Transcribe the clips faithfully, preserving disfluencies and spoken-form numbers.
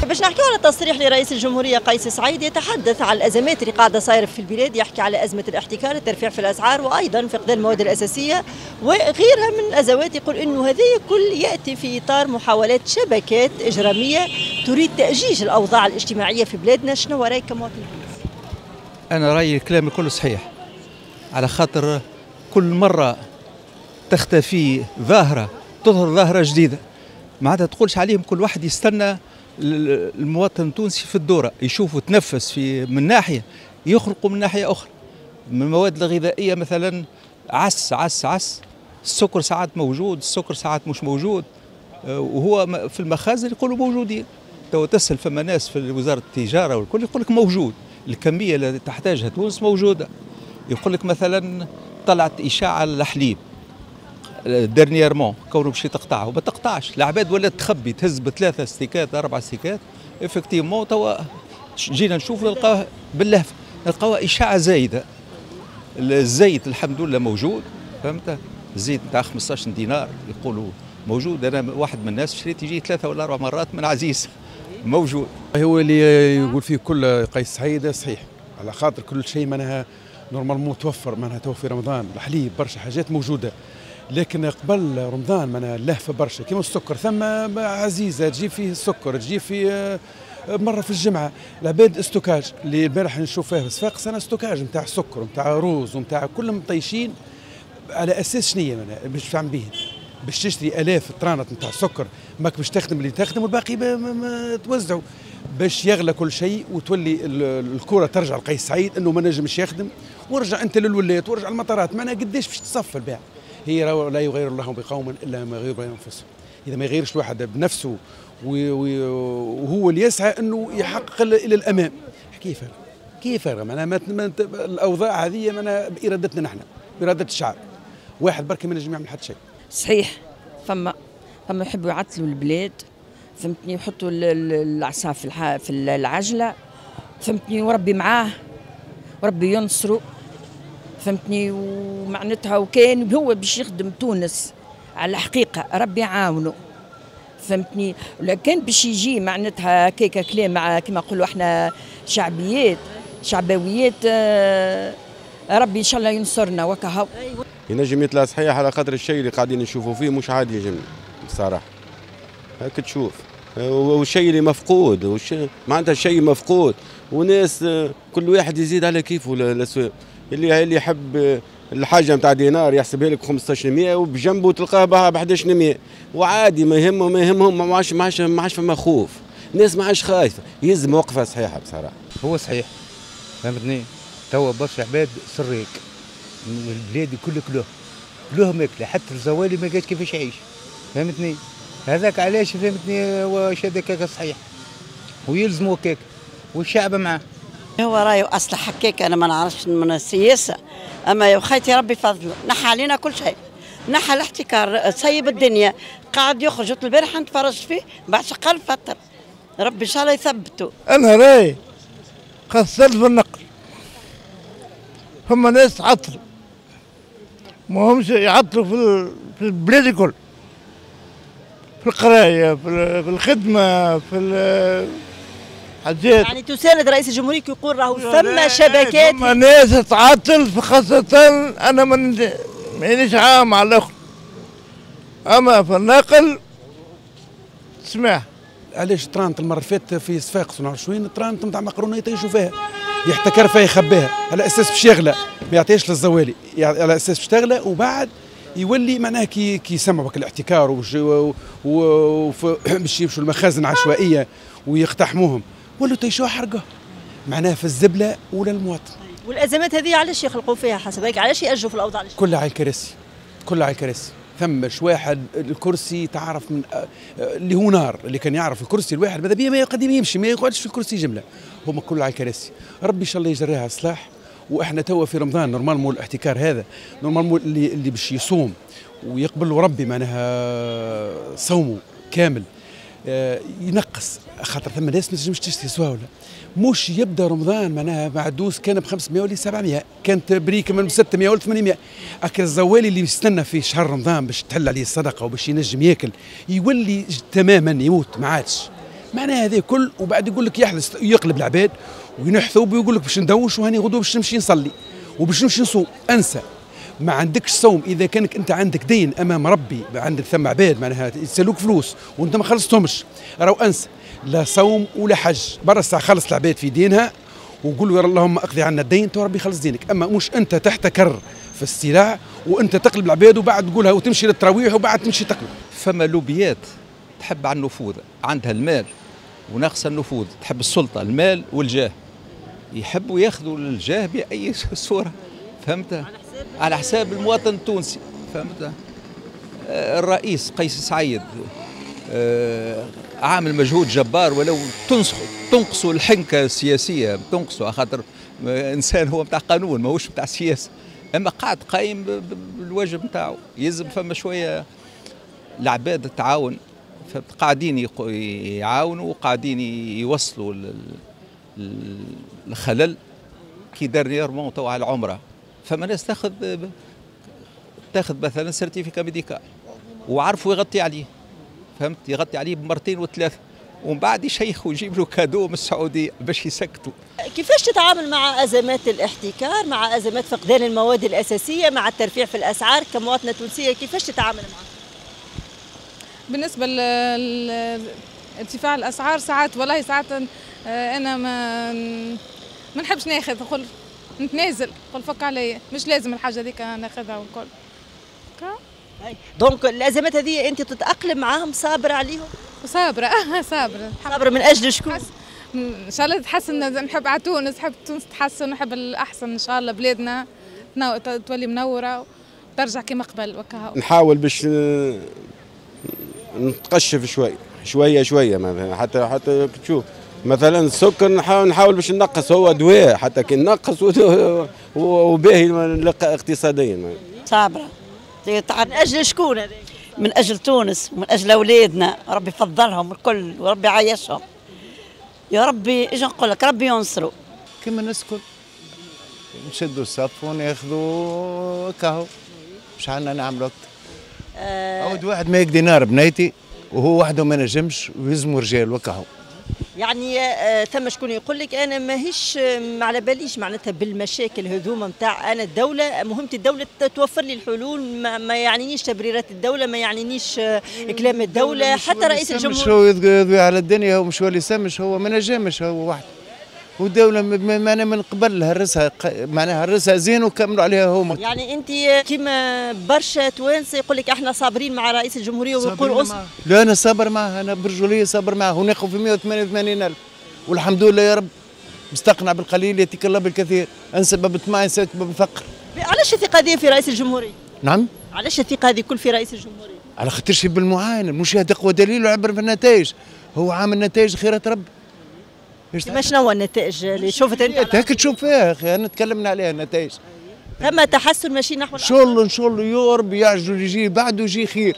باش نحكيو على تصريح لرئيس الجمهورية قيس سعيد يتحدث على الأزمات اللي قاعدة صايرة في البلاد، يحكي على أزمة الاحتكار، الترفيع في الأسعار، وأيضا فقدان المواد الأساسية وغيرها من الأزمات. يقول إنه هذا كل يأتي في إطار محاولات شبكات إجرامية تريد تأجيج الأوضاع الاجتماعية في بلادنا. شنو رأيك كمواطن؟ أنا رأيي الكلام الكل صحيح، على خاطر كل مرة تختفي ظاهرة تظهر ظاهرة جديدة، ما عاد تقولش عليهم. كل واحد يستنى المواطن التونسي في الدورة يشوفوا تنفس في من ناحية، يخلقوا من ناحية أخرى. من المواد الغذائية مثلا عس عس عس، السكر ساعات موجود، السكر ساعات مش موجود، وهو في المخازن يقولوا موجودين. تو تسأل فما ناس في وزارة التجارة والكل يقول لك موجود، الكمية اللي تحتاجها تونس موجودة. يقول لك مثلا طلعت إشاعة على الحليب ديرنييرمون كونه باش تقطعه وما تقطعش، العباد ولات تخبي تهز بثلاثة ستيكات أربع ستيكات. افكتيفمون توا جينا نشوف نلقاوه باللهفة، نلقاوها إشاعة زايدة. الزيت الحمد لله موجود، فهمت؟ الزيت نتاع خمسطاش دينار يقولوا موجود. أنا واحد من الناس شريت يجي ثلاثة ولا أربع مرات من عزيز موجود. هو اللي يقول فيه كل قيس سعيد صحيح، على خاطر كل شيء معناها نورمالمون متوفر، معناها تو في رمضان الحليب برشا حاجات موجودة. لكن قبل رمضان معناها اللهفة برشا، كيما السكر ثم عزيزة تجيب فيه السكر، تجيب فيه مرة في الجمعة. العباد استوكاج اللي البارح نشوف فيه صفاقس أنا استوكاج نتاع سكر ونتاع روز ونتاع كلهم طيشين على أساس شنية معناها باش تعمل به، باش تشتري آلاف الطرانات نتاع السكر ماك باش تخدم اللي تخدم والباقي ما توزعوا باش يغلى كل شيء، وتولي الكرة ترجع لقيس سعيد انه ما نجمش يخدم، ورجع انت للولايات ورجع المطارات. معناها قداش باش تصفى البيع؟ هي لا يغير الله بقوم الا ما يغير بانفسهم. اذا ما يغيرش الواحد بنفسه وهو اللي يسعى انه يحقق الى الامام، كيف كيف معناها الاوضاع هذه معناها بارادتنا نحن، باراده الشعب. واحد بركي ما نجم يعمل حتى شيء. صحيح، فما فما يحبوا يعطلوا البلاد، فهمتني، يحطوا العصا في في العجله، فهمتني، وربي معاه وربي ينصره، فهمتني. ومعناتها وكان هو باش يخدم تونس على الحقيقه ربي يعاونه، فهمتني. ولكن باش يجي معناتها كيكا كلام كما نقولوا احنا شعبيات شعبويات، آه ربي ان شاء الله ينصرنا وكهو. ينجم يطلع صحيح على خاطر الشيء اللي قاعدين نشوفوا فيه مش عادي يجم بصراحه. هاك تشوف والشيء اللي مفقود، والشيء معناتها شيء مفقود، وناس كل واحد يزيد على كيفه. الاسواق اللي اللي يحب الحاجه نتاع دينار يحسبها لك خمسطاش مية وبجنبه تلقاها بها ب احد عشر مية، وعادي ما يهمه ما يهمهم، ما عادش ما عادش ما عادش فما خوف، الناس ما عادش خايفه، يلزم موقفها صحيحه بصراحه. هو صحيح، فهمتني. توا برشا عباد سريك البلاد كل كلوه كلوه ماكله، حتى الزوالي ما قالش كيفاش يعيش، فهمتني. هذاك علاش فهمتني واش هذاك صحيح، ويلزموا هكاك والشعب معاه. هو رايه اصل حكاك، انا ما نعرفش من السياسه، اما يا خيتي ربي فضله نحى علينا كل شيء، نحى الاحتكار، سيب الدنيا، قاعد يخرج البارح نتفرج فيه بعد شقال فتر، ربي ان شاء الله يثبته. انا راي قصرت في النقل، هم ناس عطلوا، ما همش يعطلوا في في البلاد الكل، في القرايه، في الخدمه، في الحاجات. يعني تساند رئيس الجمهورية يقول راهو ثم شبكات، ثم ناس تعطل، خاصة أنا مانيش عام على الآخر، أما في النقل تسمع. علاش ترانت المرة اللي فاتت في صفاقس ونعرف وين ترانت نتاع مقرونة يطيشوا فيها، يحتكر فيها يخبيها على أساس باش يغلى، ما يعطيهاش للزوالي، على أساس باش تغلى، وبعد يولي معناها كي كي يسمعوا بك الاحتكار وباش يمشوا المخازن عشوائية ويقتحموهم، ولو تيشوها حرقه معناها في الزبله ولا المواطن. والازمات هذه علاش يخلقوا فيها حسب علاش يأجوا في الاوضاع؟ كلها على الكراسي، كلها على الكراسي. ثمش واحد الكرسي تعرف من اللي هو نار، اللي كان يعرف الكرسي الواحد ماذا بيه ما يقدم يمشي ما يقعدش في الكرسي جمله، هما كلها على الكراسي. ربي ان شاء الله يجريها اصلاح. واحنا توا في رمضان نورمالمون الاحتكار هذا نورمالمون اللي اللي باش يصوم ويقبل ربي معناها صومه كامل ينقص، خاطر ثم ناس ما تنجمش تشتري سواوله. مش يبدا رمضان معناها معدوس كان ب خمسمية ولا سبعمية، كانت بريك من ستمية ولا ثمانمية. اكل الزوالي اللي يستنى في شهر رمضان باش تحل عليه الصدقه وباش ينجم ياكل يولي تماما يموت، ما عادش معناها هذا كل، وبعد يقول لك يحدث يقلب العباد وينحثوا ويقول لك باش ندوش وهاني غدوه باش نمشي نصلي وباش نمشي نصوم. انسى، ما عندكش صوم اذا كانك انت عندك دين امام ربي، عندك ثم عباد معناها يسالوك فلوس وانت ما خلصتهمش، راهو انسى، لا صوم ولا حج، برا الساعه خلص العباد في دينها وقول له اللهم اقضي عنا الدين تو ربي يخلص دينك. اما مش انت تحتكر في السلع وانت تقلب العباد وبعد تقولها وتمشي للتراويح وبعد تمشي تقلب. فما لوبيات تحب على النفوذ، عندها المال وناقصه النفوذ، تحب السلطه، المال والجاه، يحبوا ياخذوا الجاه باي صوره، فهمت؟ على حساب المواطن التونسي، فهمت؟ الرئيس قيس سعيد عامل مجهود جبار، ولو تنسخ تنقصوا الحنكه السياسيه، تنقصوا خاطر انسان هو نتاع قانون ماهوش نتاع سياسه، اما قاعد قايم بالواجب نتاعو. يلزم فما شويه العباد التعاون، قاعدين يعاونوا وقاعدين يوصلوا الخلل كي دارنييرمون تو على العمره. فما ناس تاخذ تاخذ مثلا سيرتيفيكا ميديكال وعرفوا يغطي عليه، فهمت؟ يغطي عليه بمرتين وثلاثه ومن بعد يشيخ ويجيب له كادو من السعوديه باش يسكتوا. كيفاش تتعامل مع ازمات الاحتكار، مع ازمات فقدان المواد الاساسيه، مع الترفيع في الاسعار كمواطنه تونسيه، كيفاش تتعامل معها؟ بالنسبه لارتفاع الاسعار ساعات والله ساعات انا ما ما نحبش ناخذ، نقول نتنازل، نقول فك عليا، مش لازم الحاجه هذيك ناخذها والكل. دونك الازمات هذه انت تتاقلم معاهم، صابره عليهم؟ صابره صابره صابره من اجل شكون؟ ان شاء الله تحسن، نحب على تونس، نحب تونس تحسن، نحب الاحسن ان شاء الله، بلادنا تولي منوره وترجع كما قبل وكا. نحاول باش نتقشف شوي شويه شويه مثلا، حتى حتى تشوف مثلا السكر نحاول نحاول باش ننقص، هو دواء حتى كي ننقص وباهي اقتصاديا. صابره من اجل شكون هذا؟ من اجل تونس ومن اجل اولادنا، ربي يفضلهم الكل وربي يعيشهم يا ربي. ايش نقول لك، ربي ينصروا. كما الناس الكل نشدوا الصف وناخذوا كهو، مش عندنا نعملوا اكثر. أه عود واحد ما يقدر نار بنيتي وهو وحده ما نجمش ويلزموا رجال وكهو. يعني آه ثم شكون يقول لك انا ماهيش ما على باليش معناتها بالمشاكل هذوما نتاع انا الدوله، مهمه الدوله توفر لي الحلول، ما, ما يعنينيش تبريرات الدوله، ما يعنينيش آه كلام الدوله. حتى رئيس الجمهوريه هو يضوي على الدنيا، هو مش هو اللي يسمش، هو ما نجمش هو وحده، والدوله معناها من قبل هرسها معناها هرسها زين وكملوا عليها هما. يعني انت كيما برشا توانسه يقول لك احنا صابرين مع رئيس الجمهوريه ويقول أصبر. لا انا صابر معه، انا برجوليه صابر معه، وناخذ في مئة وثمانية وثمانين ألف والحمد لله يا رب، مستقنع بالقليل يتك الله بالكثير، انسبب الطمع يسبب الفقر. علاش الثقه هذه في رئيس الجمهوريه؟ نعم؟ علاش الثقه هذه كل في رئيس الجمهوريه؟ على خاطرش بالمعاينه، المشاهد اقوى دليل ويعبر في النتائج، هو عامل نتائج خيرة ربي. ما شنو النتائج اللي شفت انت؟ هيك تشوف فيها اخي، انا تكلمنا عليها النتائج. ثم تحسن ماشي نحو ان شاء الله ان شاء الله يا رب يعجل يجي بعده يجي خير،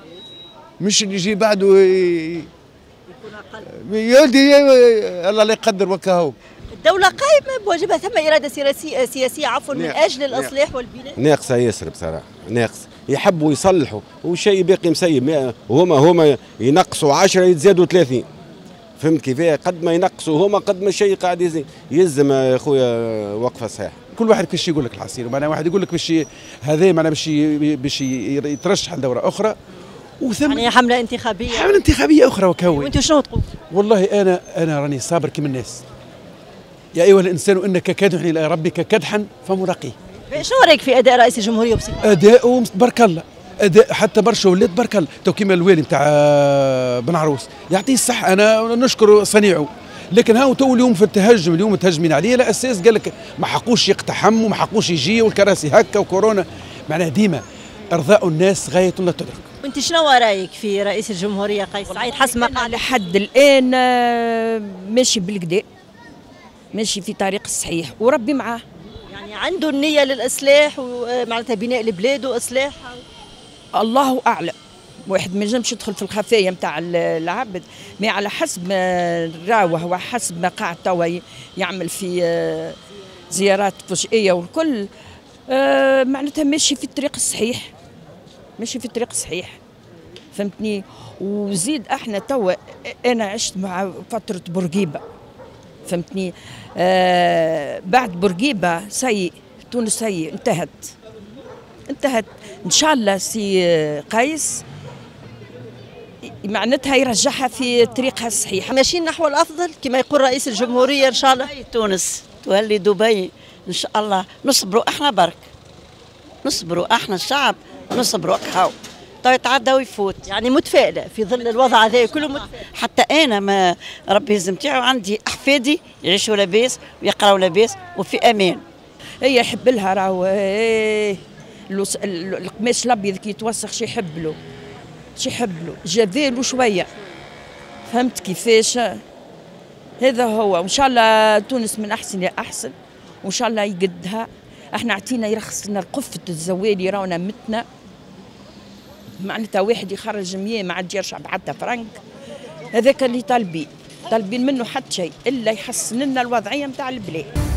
مش اللي يجي بعده يكون اقل. يا ولدي الله لا يقدر وكهو. الدولة قائمة بواجبها، ثم إرادة سياسية سياسية عفوا من أجل الإصلاح والبناء. ناقصة ياسر بصراحة، ناقص، يحبوا يصلحوا وشيء باقي مسيب، هما هما ينقصوا عشرة يتزادوا ثلاثين. فهمت كيفاه؟ قد ما ينقصوا هما قد ما الشيء قاعد يزيد. يلزم يا خويا وقفه صحيحه. كل واحد كيفاش يقول لك العصير، معناها واحد يقول لك باش هذا معناها باش باش يترشح لدوره اخرى، وثم يعني حمله انتخابيه حمله انتخابيه اخرى وكوي. وانتم شنو تقول؟ والله انا انا راني صابر كما الناس. يا ايها الانسان انك كادح الى ربك كدحا فملاقيه. شنو رايك في اداء رئيس الجمهوريه بصفه؟ اداؤه بارك الله، اداء حتى برشا ولاد بارك الله، تو كيما الوالي نتاع بن عروس يعطيه الصحه، انا نشكر صنيعه، لكن هاو تو اليوم في التهجم، اليوم متهجمين عليه على اساس قال لك ما حقوش يقتحم وما حقوش يجي والكراسي هكا وكورونا، معناها ديما ارضاء الناس غايه لا تدرك. وانت شنو رايك في رئيس الجمهوريه قيس سعيد حسب ما قال؟ لحد الان ماشي بالكدا، ماشي في طريق الصحيح وربي معاه، يعني عنده النيه للاصلاح ومعناتها بناء البلاد واصلاح. الله اعلم، واحد ما ينجمش يدخل في الخفايا نتاع العبد، ما على حسب ما راوه هو حسب ما قاعد توا يعمل في زيارات فجائيه والكل، معناتها ماشي في الطريق الصحيح، ماشي في الطريق الصحيح. فهمتني. وزيد احنا توا انا عشت مع فتره بورقيبه فهمتني. آه بعد بورقيبه سي تونس سي انتهت انتهت ان شاء الله. سي قيس معناتها يرجعها في طريقها الصحيح، ماشيين نحو الافضل كما يقول رئيس الجمهوريه ان شاء الله. تونس تولي دبي ان شاء الله. نصبروا احنا برك، نصبروا احنا الشعب، نصبروا هاو تو يتعدى ويفوت. يعني متفائله في ظل الوضع هذا كله متفائلة. حتى انا ما ربي يهزم تاعو عندي احفادي يعيشوا لاباس ويقراوا لاباس وفي امان. هي يحب لها راهو ايه القماش الابيض كي يتوسخ شي يحب له شي يحب له جذيله شويه، فهمت كيفاش؟ هذا هو. وان شاء الله تونس من احسن لاحسن وان شاء الله يقدها. احنا عطينا يرخص لنا قفه الزوالي راونا متنا، معناتها واحد يخرج مية ما عاد يرجع بحتى فرنك. هذاك اللي طالبين طالبين منه حتى شيء الا يحسن لنا الوضعيه نتاع البلاد.